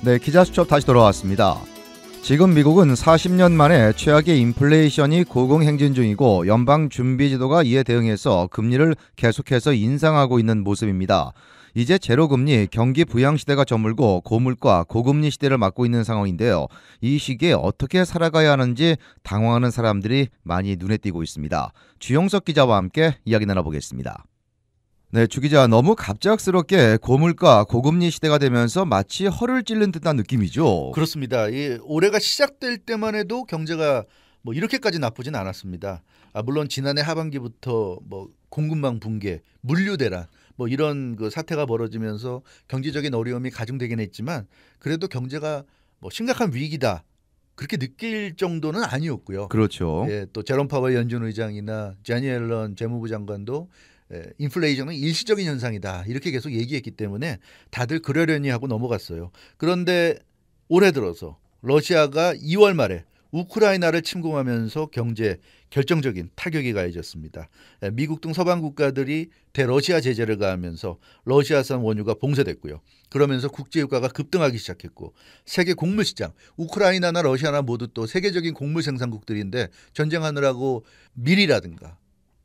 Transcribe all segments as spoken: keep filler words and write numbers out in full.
네, 기자수첩 다시 돌아왔습니다. 지금 미국은 사십 년 만에 최악의 인플레이션이 고공행진 중이고 연방준비제도가 이에 대응해서 금리를 계속해서 인상하고 있는 모습입니다. 이제 제로금리 경기 부양 시대가 저물고 고물가 고금리 시대를 맞고 있는 상황인데요. 이 시기에 어떻게 살아가야 하는지 당황하는 사람들이 많이 눈에 띄고 있습니다. 주영석 기자와 함께 이야기 나눠보겠습니다. 네, 주 기자, 너무 갑작스럽게 고물가 고금리 시대가 되면서 마치 허를 찔른 듯한 느낌이죠. 그렇습니다. 이 올해가 시작될 때만 해도 경제가 뭐 이렇게까지 나쁘진 않았습니다. 아, 물론 지난해 하반기부터 뭐 공급망 붕괴, 물류 대란 뭐 이런 그 사태가 벌어지면서 경제적인 어려움이 가중되긴 했지만 그래도 경제가 뭐 심각한 위기다 그렇게 느낄 정도는 아니었고요. 그렇죠. 예, 또 제롬 파월 연준 의장이나 제니 옐런 재무부 장관도 예, 인플레이션은 일시적인 현상이다 이렇게 계속 얘기했기 때문에 다들 그러려니 하고 넘어갔어요. 그런데 올해 들어서 러시아가 이월 말에 우크라이나를 침공하면서 경제에 결정적인 타격이 가해졌습니다. 예, 미국 등 서방 국가들이 대러시아 제재를 가하면서 러시아산 원유가 봉쇄됐고요. 그러면서 국제유가가 급등하기 시작했고 세계 곡물시장, 우크라이나나 러시아나 모두 또 세계적인 곡물 생산국들인데 전쟁하느라고 밀이라든가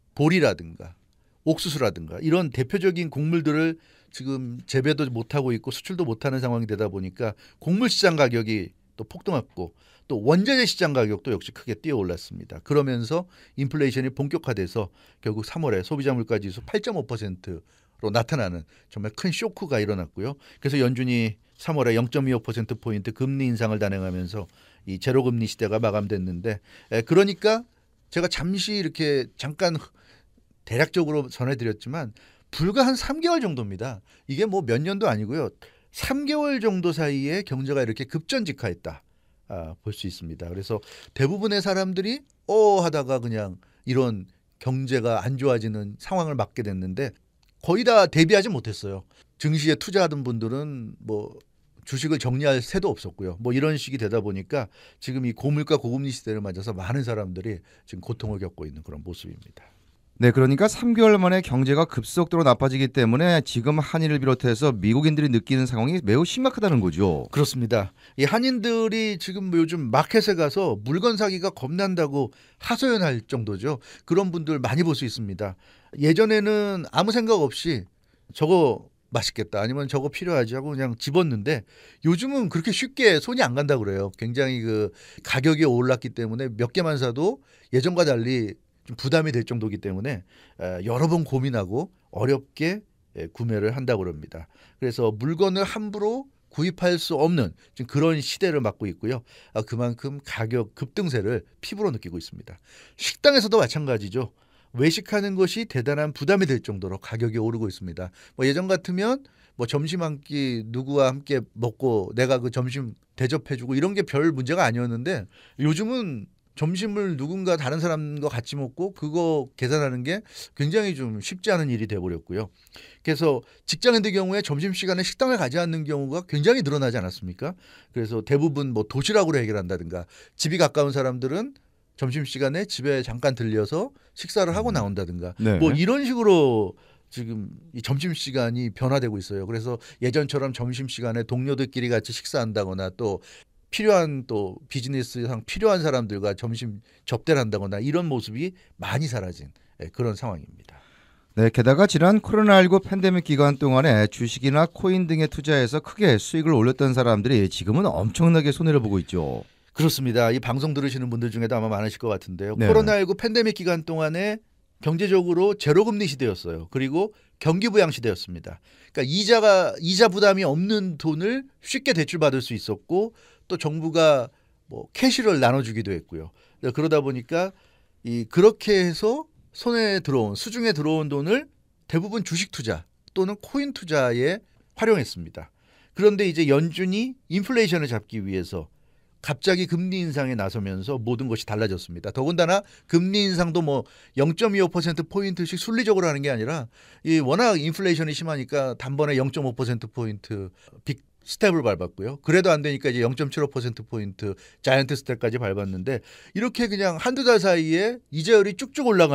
보리라든가 옥수수라든가 이런 대표적인 곡물들을 지금 재배도 못하고 있고 수출도 못하는 상황이 되다 보니까 곡물 시장 가격이 또 폭등했고 또 원자재 시장 가격도 역시 크게 뛰어올랐습니다. 그러면서 인플레이션이 본격화돼서 결국 삼월에 소비자 물가 지수 팔 점 오 퍼센트로 나타나는 정말 큰 쇼크가 일어났고요. 그래서 연준이 삼월에 영 점 이오 퍼센트 포인트 금리 인상을 단행하면서 이 제로금리 시대가 마감됐는데 그러니까 제가 잠시 이렇게 잠깐 대략적으로 전해드렸지만 불과 한 삼 개월 정도입니다. 이게 뭐 몇 년도 아니고요. 삼 개월 정도 사이에 경제가 이렇게 급전직하했다 아, 볼 수 있습니다. 그래서 대부분의 사람들이 어 하다가 그냥 이런 경제가 안 좋아지는 상황을 맞게 됐는데 거의 다 대비하지 못했어요. 증시에 투자하던 분들은 뭐 주식을 정리할 새도 없었고요. 뭐 이런 식이 되다 보니까 지금 이 고물가 고금리 시대를 맞아서 많은 사람들이 지금 고통을 겪고 있는 그런 모습입니다. 네, 그러니까 삼 개월 만에 경제가 급속도로 나빠지기 때문에 지금 한인을 비롯해서 미국인들이 느끼는 상황이 매우 심각하다는 거죠. 그렇습니다. 이 한인들이 지금 요즘 마켓에 가서 물건 사기가 겁난다고 하소연할 정도죠. 그런 분들 많이 볼 수 있습니다. 예전에는 아무 생각 없이 저거 맛있겠다 아니면 저거 필요하지 하고 그냥 집었는데 요즘은 그렇게 쉽게 손이 안 간다 그래요. 굉장히 그 가격이 올랐기 때문에 몇 개만 사도 예전과 달리 좀 부담이 될 정도이기 때문에 여러 번 고민하고 어렵게 구매를 한다고 합니다. 그래서 물건을 함부로 구입할 수 없는 지금 그런 시대를 맞고 있고요. 그만큼 가격 급등세를 피부로 느끼고 있습니다. 식당에서도 마찬가지죠. 외식하는 것이 대단한 부담이 될 정도로 가격이 오르고 있습니다. 뭐 예전 같으면 뭐 점심 한 끼 누구와 함께 먹고 내가 그 점심 대접해주고 이런 게 별 문제가 아니었는데 요즘은 점심을 누군가 다른 사람과 같이 먹고 그거 계산하는 게 굉장히 좀 쉽지 않은 일이 돼버렸고요. 그래서 직장인들 경우에 점심시간에 식당을 가지 않는 경우가 굉장히 늘어나지 않았습니까? 그래서 대부분 뭐 도시락으로 해결한다든가 집이 가까운 사람들은 점심시간에 집에 잠깐 들려서 식사를 하고 나온다든가 네. 뭐 이런 식으로 지금 이 점심시간이 변화되고 있어요. 그래서 예전처럼 점심시간에 동료들끼리 같이 식사한다거나 또 필요한 또 비즈니스상 필요한 사람들과 점심 접대를 한다거나 이런 모습이 많이 사라진 그런 상황입니다. 네, 게다가 지난 코로나십구 팬데믹 기간 동안에 주식이나 코인 등에 투자해서 크게 수익을 올렸던 사람들이 지금은 엄청나게 손해를 보고 있죠. 그렇습니다. 이 방송 들으시는 분들 중에도 아마 많으실 것 같은데요. 네. 코로나십구 팬데믹 기간 동안에 경제적으로 제로금리 시대였어요. 그리고 경기 부양 시대였습니다. 그러니까 이자가 이자 부담이 없는 돈을 쉽게 대출받을 수 있었고 또 정부가 뭐 캐시를 나눠주기도 했고요. 그러다 보니까 이 그렇게 해서 손에 들어온 수중에 들어온 돈을 대부분 주식 투자 또는 코인 투자에 활용했습니다. 그런데 이제 연준이 인플레이션을 잡기 위해서 갑자기 금리 인상에 나서면서 모든 것이 달라졌습니다. 더군다나 금리 인상도 뭐 영 점 이오 퍼센트 포인트씩 순리적으로 하는 게 아니라 이 워낙 인플레이션이 심하니까 단번에 영 점 오 퍼센트 포인트 빅 스텝을 밟았고요. 그래도 안 되니까 이제 영 점 칠오 퍼센트 포인트 자이언트 스텝까지 밟았는데 이렇게 그냥 한두 달 사이에 이자율이 쭉쭉 올라가는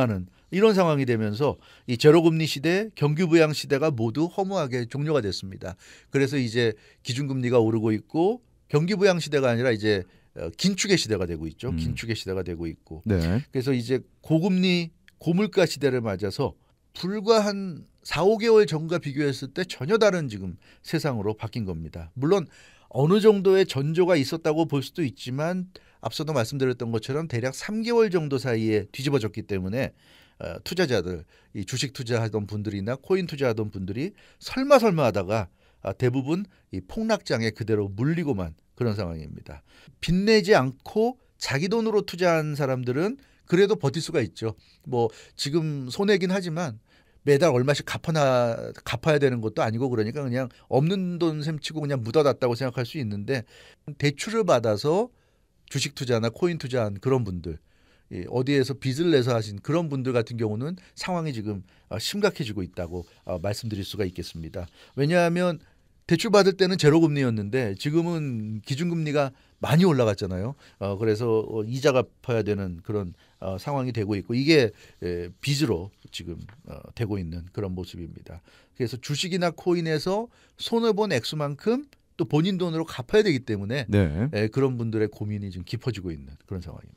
이런 상황이 되면서 이 제로금리 시대, 경기부양 시대가 모두 허무하게 종료가 됐습니다. 그래서 이제 기준금리가 오르고 있고 경기부양 시대가 아니라 이제 긴축의 시대가 되고 있죠. 음. 긴축의 시대가 되고 있고. 네. 그래서 이제 고금리, 고물가 시대를 맞아서 불과 한 사, 오 개월 전과 비교했을 때 전혀 다른 지금 세상으로 바뀐 겁니다. 물론 어느 정도의 전조가 있었다고 볼 수도 있지만 앞서도 말씀드렸던 것처럼 대략 삼 개월 정도 사이에 뒤집어졌기 때문에 어, 투자자들, 이 주식 투자하던 분들이나 코인 투자하던 분들이 설마 설마 하다가 아, 대부분 이 폭락장에 그대로 물리고만 그런 상황입니다. 빚내지 않고 자기 돈으로 투자한 사람들은 그래도 버틸 수가 있죠. 뭐 지금 손해긴 하지만 매달 얼마씩 갚아나, 갚아야 되는 것도 아니고 그러니까 그냥 없는 돈 셈치고 그냥 묻어놨다고 생각할 수 있는데 대출을 받아서 주식 투자나 코인 투자한 그런 분들, 어디에서 빚을 내서 하신 그런 분들 같은 경우는 상황이 지금 심각해지고 있다고 말씀드릴 수가 있겠습니다. 왜냐하면 대출 받을 때는 제로금리였는데 지금은 기준금리가 많이 올라갔잖아요. 어, 그래서 이자 갚아야 되는 그런 어, 상황이 되고 있고 이게 에, 빚으로 지금 어, 되고 있는 그런 모습입니다. 그래서 주식이나 코인에서 손해본 액수만큼 또 본인 돈으로 갚아야 되기 때문에 네. 에, 그런 분들의 고민이 좀 깊어지고 있는 그런 상황입니다.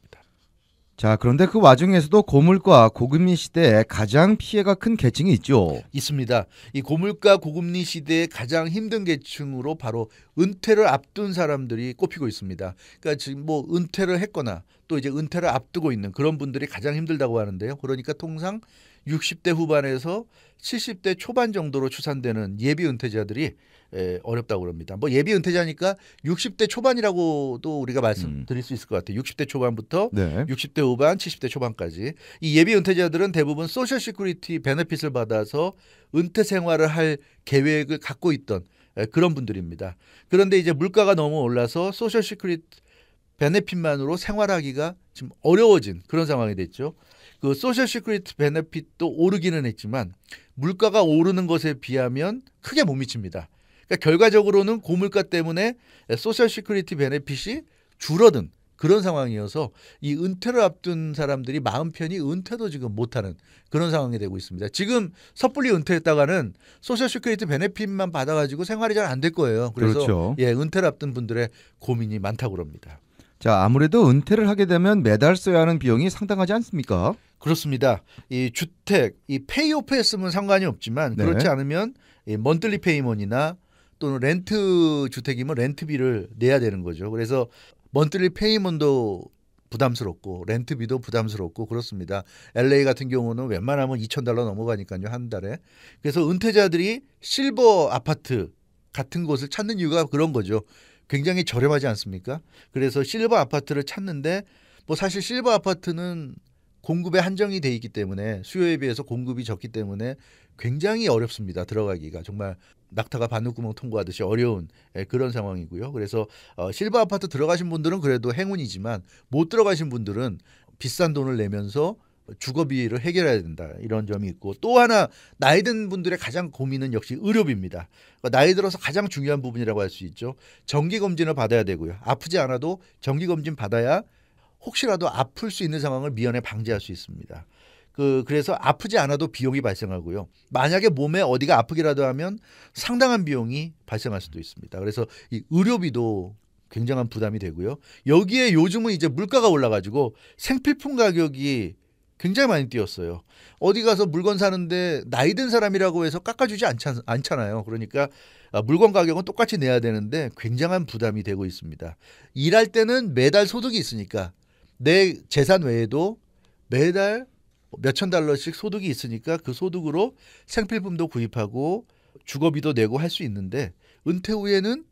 자, 그런데 그 와중에서도 고물가 고금리 시대에 가장 피해가 큰 계층이 있죠. 있습니다. 이 고물가 고금리 시대에 가장 힘든 계층으로 바로 은퇴를 앞둔 사람들이 꼽히고 있습니다. 그러니까 지금 뭐 은퇴를 했거나 또 이제 은퇴를 앞두고 있는 그런 분들이 가장 힘들다고 하는데요. 그러니까 통상 육십 대 후반에서 칠십 대 초반 정도로 추산되는 예비 은퇴자들이 에, 어렵다고 그럽니다. 뭐 예비 은퇴자니까 육십 대 초반이라고도 우리가 말씀드릴 음. 수 있을 것 같아요. 육십 대 초반부터 네. 육십 대 후반, 칠십 대 초반까지. 이 예비 은퇴자들은 대부분 소셜 시큐리티 베네핏을 받아서 은퇴 생활을 할 계획을 갖고 있던 에, 그런 분들입니다. 그런데 이제 물가가 너무 올라서 소셜 시큐리티 베네핏만으로 생활하기가 지금 어려워진 그런 상황이 됐죠. 그 소셜 시큐리티 베네핏도 오르기는 했지만 물가가 오르는 것에 비하면 크게 못 미칩니다. 그러니까 결과적으로는 고물가 때문에 소셜 시큐리티 베네핏이 줄어든 그런 상황이어서 이 은퇴를 앞둔 사람들이 마음 편히 은퇴도 지금 못하는 그런 상황이 되고 있습니다. 지금 섣불리 은퇴했다가는 소셜 시큐리티 베네핏만 받아가지고 생활이 잘 안 될 거예요. 그래서 그렇죠. 예, 은퇴를 앞둔 분들의 고민이 많다고 그럽니다. 자, 아무래도 은퇴를 하게 되면 매달 써야 하는 비용이 상당하지 않습니까? 그렇습니다. 이 주택, 이 페이오프 했으면 상관이 없지만 네. 그렇지 않으면 이 먼틀리 페이먼이나 또는 렌트 주택이면 렌트비를 내야 되는 거죠. 그래서 먼틀리 페이먼도 부담스럽고 렌트비도 부담스럽고 그렇습니다. 엘에이 같은 경우는 웬만하면 이천 달러 넘어가니까요, 한 달에. 그래서 은퇴자들이 실버 아파트 같은 곳을 찾는 이유가 그런 거죠. 굉장히 저렴하지 않습니까? 그래서 실버 아파트를 찾는데 뭐 사실 실버 아파트는 공급에 한정이 돼 있기 때문에 수요에 비해서 공급이 적기 때문에 굉장히 어렵습니다. 들어가기가 정말 낙타가 바늘구멍 통과하듯이 어려운 그런 상황이고요. 그래서 어, 실버 아파트 들어가신 분들은 그래도 행운이지만 못 들어가신 분들은 비싼 돈을 내면서 주거비를 해결해야 된다 이런 점이 있고 또 하나 나이 든 분들의 가장 고민은 역시 의료비입니다. 그러니까 나이 들어서 가장 중요한 부분이라고 할 수 있죠. 정기검진을 받아야 되고요. 아프지 않아도 정기검진 받아야 혹시라도 아플 수 있는 상황을 미연에 방지할 수 있습니다. 그 그래서 아프지 않아도 비용이 발생하고요. 만약에 몸에 어디가 아프기라도 하면 상당한 비용이 발생할 수도 있습니다. 그래서 이 의료비도 굉장한 부담이 되고요. 여기에 요즘은 이제 물가가 올라가지고 생필품 가격이 굉장히 많이 뛰었어요. 어디 가서 물건 사는데 나이 든 사람이라고 해서 깎아주지 않잖, 않잖아요. 그러니까 물건 가격은 똑같이 내야 되는데 굉장한 부담이 되고 있습니다. 일할 때는 매달 소득이 있으니까 내 재산 외에도 매달 몇천 달러씩 소득이 있으니까 그 소득으로 생필품도 구입하고 주거비도 내고 할 수 있는데 은퇴 후에는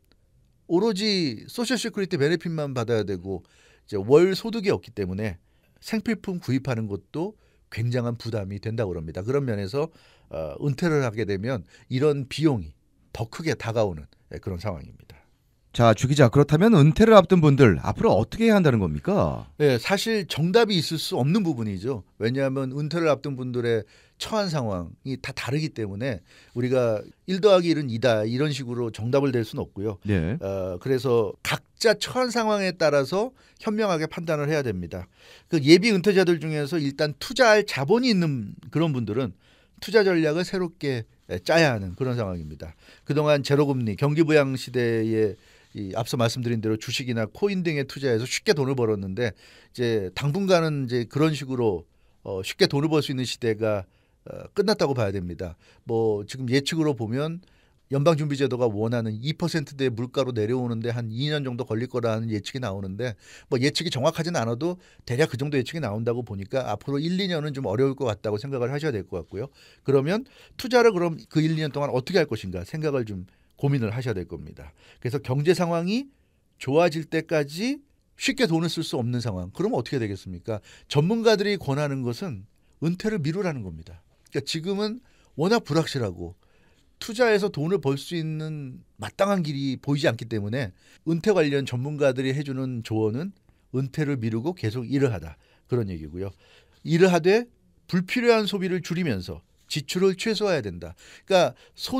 오로지 소셜 시큐리티 베네핏만 받아야 되고 이제 월 소득이 없기 때문에 생필품 구입하는 것도 굉장한 부담이 된다고 합니다. 그런 면에서 어, 은퇴를 하게 되면 이런 비용이 더 크게 다가오는 그런 상황입니다. 자, 주 기자, 그렇다면 은퇴를 앞둔 분들 앞으로 어떻게 해야 한다는 겁니까? 네, 사실 정답이 있을 수 없는 부분이죠. 왜냐하면 은퇴를 앞둔 분들의 처한 상황이 다 다르기 때문에 우리가 일 더하기 일은 이다 이런 식으로 정답을 낼 수는 없고요. 네. 어, 그래서 각자 처한 상황에 따라서 현명하게 판단을 해야 됩니다. 그 예비 은퇴자들 중에서 일단 투자할 자본이 있는 그런 분들은 투자 전략을 새롭게 짜야 하는 그런 상황입니다. 그동안 제로금리 경기부양 시대에 이 앞서 말씀드린 대로 주식이나 코인 등에 투자해서 쉽게 돈을 벌었는데 이제 당분간은 이제 그런 식으로 어 쉽게 돈을 벌 수 있는 시대가 어 끝났다고 봐야 됩니다. 뭐 지금 예측으로 보면 연방준비제도가 원하는 이 퍼센트대 물가로 내려오는데 한 이 년 정도 걸릴 거라는 예측이 나오는데 뭐 예측이 정확하진 않아도 대략 그 정도 예측이 나온다고 보니까 앞으로 일, 이 년은 좀 어려울 것 같다고 생각을 하셔야 될 것 같고요. 그러면 투자를 그럼 그 일, 이 년 동안 어떻게 할 것인가 생각을 좀 고민을 하셔야 될 겁니다. 그래서 경제 상황이 좋아질 때까지 쉽게 돈을 쓸 수 없는 상황. 그러면 어떻게 되겠습니까? 전문가들이 권하는 것은 은퇴를 미루라는 겁니다. 그러니까 지금은 워낙 불확실하고 투자해서 돈을 벌 수 있는 마땅한 길이 보이지 않기 때문에 은퇴 관련 전문가들이 해주는 조언은 은퇴를 미루고 계속 일을 하다. 그런 얘기고요. 일을 하되 불필요한 소비를 줄이면서 지출을 최소화해야 된다. 그러니까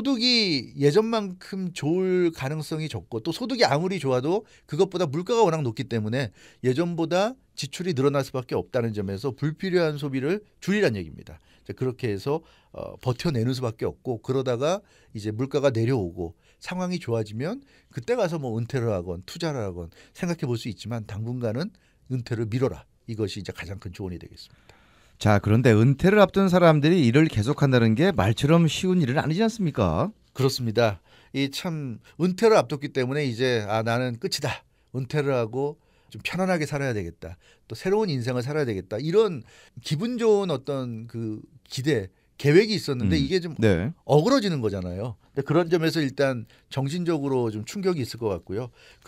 소득이 예전만큼 좋을 가능성이 적고 또 소득이 아무리 좋아도 그것보다 물가가 워낙 높기 때문에 예전보다 지출이 늘어날 수밖에 없다는 점에서 불필요한 소비를 줄이란 얘기입니다. 그렇게 해서 어, 버텨내는 수밖에 없고 그러다가 이제 물가가 내려오고 상황이 좋아지면 그때 가서 뭐 은퇴를 하건 투자를 하건 생각해 볼 수 있지만 당분간은 은퇴를 미뤄라. 이것이 이제 가장 큰 조언이 되겠습니다. 자, 그런데 은퇴를 앞둔 사람들이 일을 계속한다는 게 말처럼 쉬운 일은 아니지 않습니까? 그렇습니다. 이 참 은퇴를 앞뒀기 때문에 이제 아 나는 끝이다. 은퇴를 하고 좀 편안하게 살아야 되겠다. 또 새로운 인생을 살아야 되겠다. 이런 기분 좋은 어떤 그 기대, 계획이 있었는데 음, 이게 좀 네. 어그러지는 거잖아요. 그런 점에서 일단 정신적으로 좀 충격이 있을 것 같고요.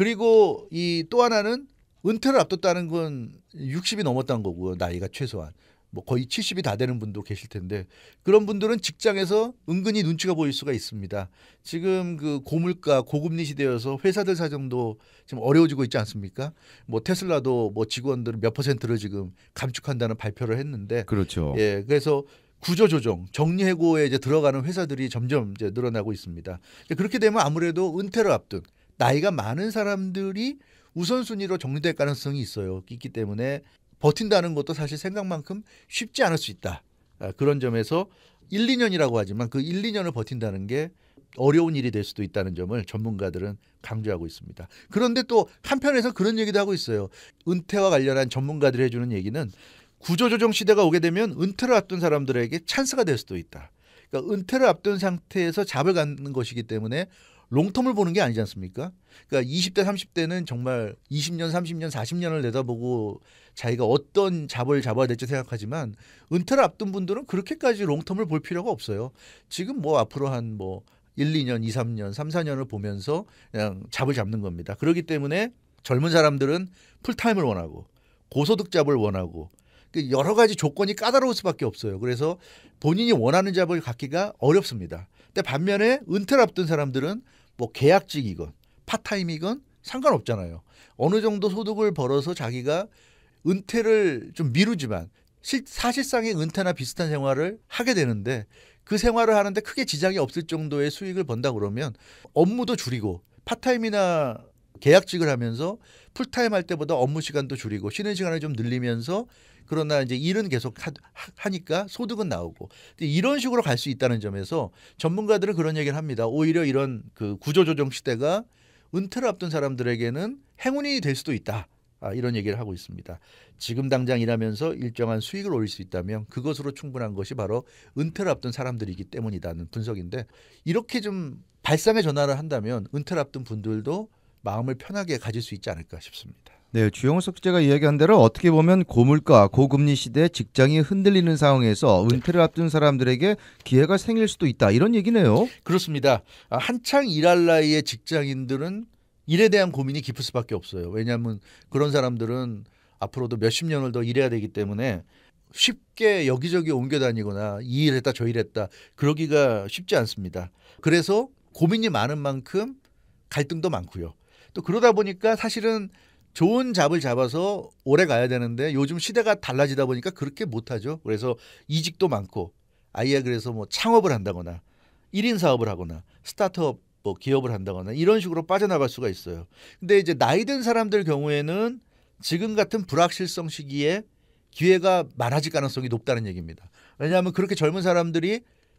그리고 이 또 하나는 은퇴를 앞뒀다는 건 육십이 넘었다는 거고요. 나이가 최소한. 뭐 거의 칠십이 다 되는 분도 계실 텐데 그런 분들은 직장에서 은근히 눈치가 보일 수가 있습니다. 지금 그 고물가 고금리 시대여서 회사들 사정도 지금 어려워지고 있지 않습니까? 뭐 테슬라도 뭐 직원들은 몇 퍼센트를 지금 감축한다는 발표를 했는데 그렇죠. 예, 그래서 구조조정, 정리해고에 이제 들어가는 회사들이 점점 이제 늘어나고 있습니다. 그렇게 되면 아무래도 은퇴를 앞둔 나이가 많은 사람들이 우선순위로 정리될 가능성이 있어요. 있기 때문에 버틴다는 것도 사실 생각만큼 쉽지 않을 수 있다. 그런 점에서 일, 이 년이라고 하지만 그 일, 이 년을 버틴다는 게 어려운 일이 될 수도 있다는 점을 전문가들은 강조하고 있습니다. 그런데 또 한편에서 그런 얘기도 하고 있어요. 은퇴와 관련한 전문가들이 해주는 얘기는 구조조정 시대가 오게 되면 은퇴를 앞둔 사람들에게 찬스가 될 수도 있다. 그러니까 은퇴를 앞둔 상태에서 잡을 갖는 것이기 때문에 롱텀을 보는 게 아니지 않습니까? 그러니까 이십 대, 삼십 대는 정말 이십 년, 삼십 년, 사십 년을 내다보고 자기가 어떤 잡을 잡아야 될지 생각하지만 은퇴를 앞둔 분들은 그렇게까지 롱텀을 볼 필요가 없어요. 지금 뭐 앞으로 한 뭐 일, 이 년, 이, 삼 년, 삼, 사 년을 보면서 그냥 잡을 잡는 겁니다. 그렇기 때문에 젊은 사람들은 풀타임을 원하고 고소득 잡을 원하고 여러 가지 조건이 까다로울 수밖에 없어요. 그래서 본인이 원하는 잡을 갖기가 어렵습니다. 근데 반면에 은퇴를 앞둔 사람들은 뭐 계약직이건 파타임이건 상관없잖아요. 어느 정도 소득을 벌어서 자기가 은퇴를 좀 미루지만 실, 사실상의 은퇴나 비슷한 생활을 하게 되는데 그 생활을 하는데 크게 지장이 없을 정도의 수익을 번다 그러면 업무도 줄이고 파타임이나 계약직을 하면서 풀타임 할 때보다 업무 시간도 줄이고 쉬는 시간을 좀 늘리면서 그러나 이제 일은 계속 하, 하니까 소득은 나오고 이런 식으로 갈 수 있다는 점에서 전문가들은 그런 얘기를 합니다. 오히려 이런 그 구조조정 시대가 은퇴를 앞둔 사람들에게는 행운이 될 수도 있다. 아, 이런 얘기를 하고 있습니다. 지금 당장 일하면서 일정한 수익을 올릴 수 있다면 그것으로 충분한 것이 바로 은퇴를 앞둔 사람들이기 때문이라는 분석인데 이렇게 좀 발상의 전환을 한다면 은퇴를 앞둔 분들도 마음을 편하게 가질 수 있지 않을까 싶습니다. 네, 주영석 기자가 이야기한 대로 어떻게 보면 고물가, 고금리 시대에 직장이 흔들리는 상황에서 은퇴를 앞둔 사람들에게 기회가 생길 수도 있다. 이런 얘기네요. 그렇습니다. 한창 일할 나이의 직장인들은 일에 대한 고민이 깊을 수밖에 없어요. 왜냐하면 그런 사람들은 앞으로도 몇십 년을 더 일해야 되기 때문에 쉽게 여기저기 옮겨 다니거나 이 일 했다 저 일 했다 그러기가 쉽지 않습니다. 그래서 고민이 많은 만큼 갈등도 많고요. 또 그러다 보니까 사실은 좋은 잡을 잡아서 오래 가야 되는데 요즘 시대가 달라지다 보니까 그렇게 못하죠. 그래서 이직도 많고 아예 그래서 뭐 창업을 한다거나 일 인 사업을 하거나 스타트업 뭐 기업을 한다거나 이런 식으로 빠져나갈 수가 있어요. 근데 이제 나이 든 사람들 경우에는 지금 같은 불확실성 시기에 기회가 많아질 가능성이 높다는 얘기입니다. 왜냐하면 그렇게 젊은 사람들이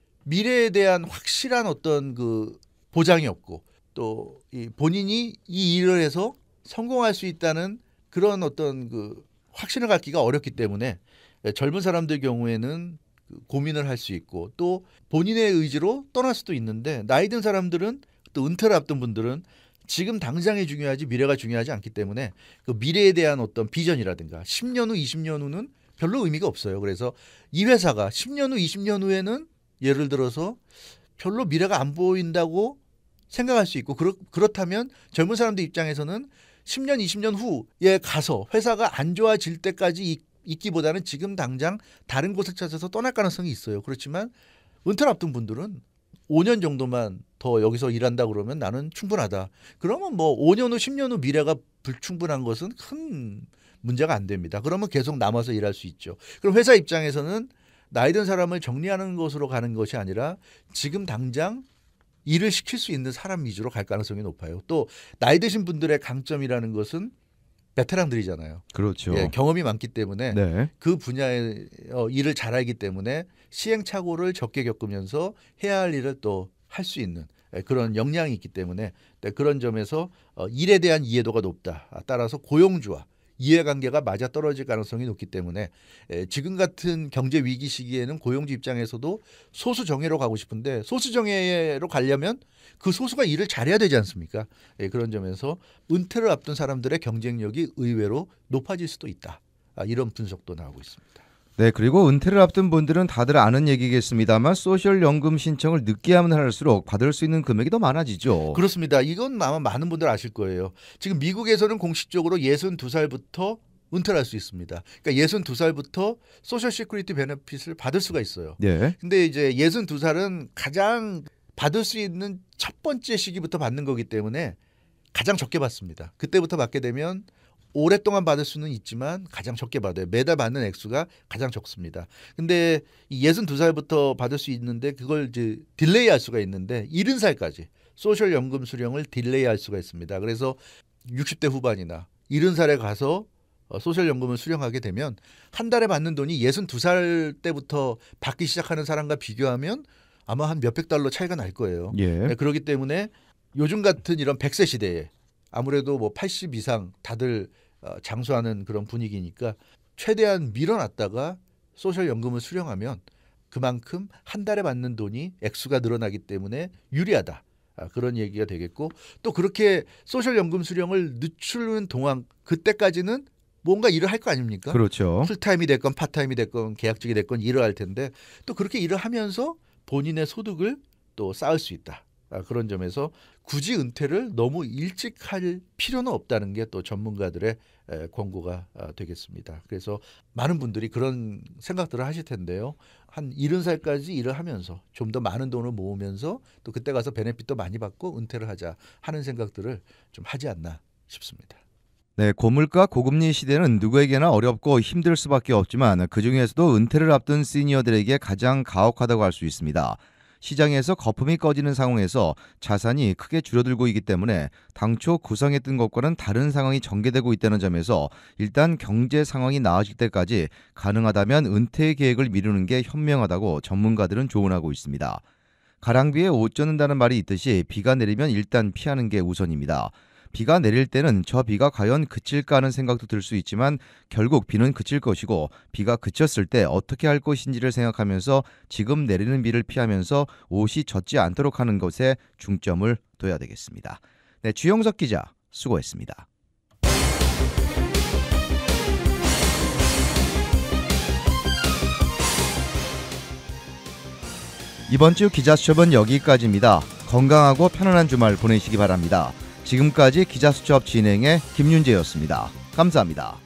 미래에 대한 확실한 어떤 그 보장이 없고 또 이 본인이 이 일을 해서 성공할 수 있다는 그런 어떤 그 확신을 갖기가 어렵기 때문에 젊은 사람들 경우에는 고민을 할 수 있고 또 본인의 의지로 떠날 수도 있는데 나이 든 사람들은 또 은퇴를 앞둔 분들은 지금 당장이 중요하지 미래가 중요하지 않기 때문에 그 미래에 대한 어떤 비전이라든가 십 년 후, 이십 년 후는 별로 의미가 없어요. 그래서 이 회사가 십 년 후, 이십 년 후에는 예를 들어서 별로 미래가 안 보인다고 생각할 수 있고 그렇, 그렇다면 젊은 사람들 입장에서는 십 년, 이십 년 후에 가서 회사가 안 좋아질 때까지 있, 있기보다는 지금 당장 다른 곳을 찾아서 떠날 가능성이 있어요. 그렇지만 은퇴를 앞둔 분들은 오 년 정도만 더 여기서 일한다 그러면 나는 충분하다. 그러면 뭐 오 년 후, 십 년 후 미래가 불충분한 것은 큰 문제가 안 됩니다. 그러면 계속 남아서 일할 수 있죠. 그럼 회사 입장에서는 나이 든 사람을 정리하는 것으로 가는 것이 아니라 지금 당장 일을 시킬 수 있는 사람 위주로 갈 가능성이 높아요. 또 나이 드신 분들의 강점이라는 것은 베테랑들이잖아요. 그렇죠. 예, 경험이 많기 때문에 네. 그 분야의 어, 일을 잘 알기 때문에 시행착오를 적게 겪으면서 해야 할 일을 또 할 수 있는 예, 그런 역량이 있기 때문에 네, 그런 점에서 어, 일에 대한 이해도가 높다. 따라서 고용주와 이해관계가 맞아 떨어질 가능성이 높기 때문에 에, 지금 같은 경제 위기 시기에는 고용주 입장에서도 소수 정예로 가고 싶은데 소수 정예로 가려면 그 소수가 일을 잘해야 되지 않습니까? 에, 그런 점에서 은퇴를 앞둔 사람들의 경쟁력이 의외로 높아질 수도 있다. 아, 이런 분석도 나오고 있습니다. 네, 그리고 은퇴를 앞둔 분들은 다들 아는 얘기겠습니다만 소셜연금 신청을 늦게 하면 할수록 받을 수 있는 금액이 더 많아지죠. 그렇습니다. 이건 아마 많은 분들 아실 거예요. 지금 미국에서는 공식적으로 예순두 살부터 은퇴를 할 수 있습니다. 그러니까 예순두 살부터 소셜 시큐리티 베네핏을 받을 수가 있어요. 네. 근데 이제 예순두 살은 가장 받을 수 있는 첫 번째 시기부터 받는 거기 때문에 가장 적게 받습니다. 그때부터 받게 되면 오랫동안 받을 수는 있지만 가장 적게 받아요. 매달 받는 액수가 가장 적습니다. 근데 이 예순두 살부터 받을 수 있는데 그걸 이제 딜레이 할 수가 있는데 일흔 살까지 소셜 연금 수령을 딜레이 할 수가 있습니다. 그래서 육십 대 후반이나 일흔 살에 가서 소셜 연금을 수령하게 되면 한 달에 받는 돈이 예순두 살 때부터 받기 시작하는 사람과 비교하면 아마 한 몇백 달러 차이가 날 거예요. 예. 네, 그렇기 때문에 요즘 같은 이런 백 세 시대에 아무래도 뭐 팔십 이상 다들 장수하는 그런 분위기니까 최대한 밀어놨다가 소셜연금을 수령하면 그만큼 한 달에 받는 돈이 액수가 늘어나기 때문에 유리하다. 그런 얘기가 되겠고 또 그렇게 소셜연금 수령을 늦추는 동안 그때까지는 뭔가 일을 할 거 아닙니까? 그렇죠. 풀타임이 됐건 파타임이 됐건 계약직이 됐건 일을 할 텐데 또 그렇게 일을 하면서 본인의 소득을 또 쌓을 수 있다. 그런 점에서 굳이 은퇴를 너무 일찍 할 필요는 없다는 게 또 전문가들의 권고가 되겠습니다. 그래서 많은 분들이 그런 생각들을 하실 텐데요. 한 일흔 살까지 일을 하면서 좀 더 많은 돈을 모으면서 또 그때 가서 베네핏도 많이 받고 은퇴를 하자 하는 생각들을 좀 하지 않나 싶습니다. 네, 고물가 고금리 시대는 누구에게나 어렵고 힘들 수밖에 없지만 그중에서도 은퇴를 앞둔 시니어들에게 가장 가혹하다고 할 수 있습니다. 시장에서 거품이 꺼지는 상황에서 자산이 크게 줄어들고 있기 때문에 당초 구성했던 것과는 다른 상황이 전개되고 있다는 점에서 일단 경제 상황이 나아질 때까지 가능하다면 은퇴 계획을 미루는 게 현명하다고 전문가들은 조언하고 있습니다. 가랑비에 옷 젖는다는 말이 있듯이 비가 내리면 일단 피하는 게 우선입니다. 비가 내릴 때는 저 비가 과연 그칠까 하는 생각도 들 수 있지만 결국 비는 그칠 것이고 비가 그쳤을 때 어떻게 할 것인지를 생각하면서 지금 내리는 비를 피하면서 옷이 젖지 않도록 하는 것에 중점을 둬야 되겠습니다. 네, 주영석 기자 수고했습니다. 이번 주 기자수첩은 여기까지입니다. 건강하고 편안한 주말 보내시기 바랍니다. 지금까지 기자수첩 진행의 김윤재였습니다. 감사합니다.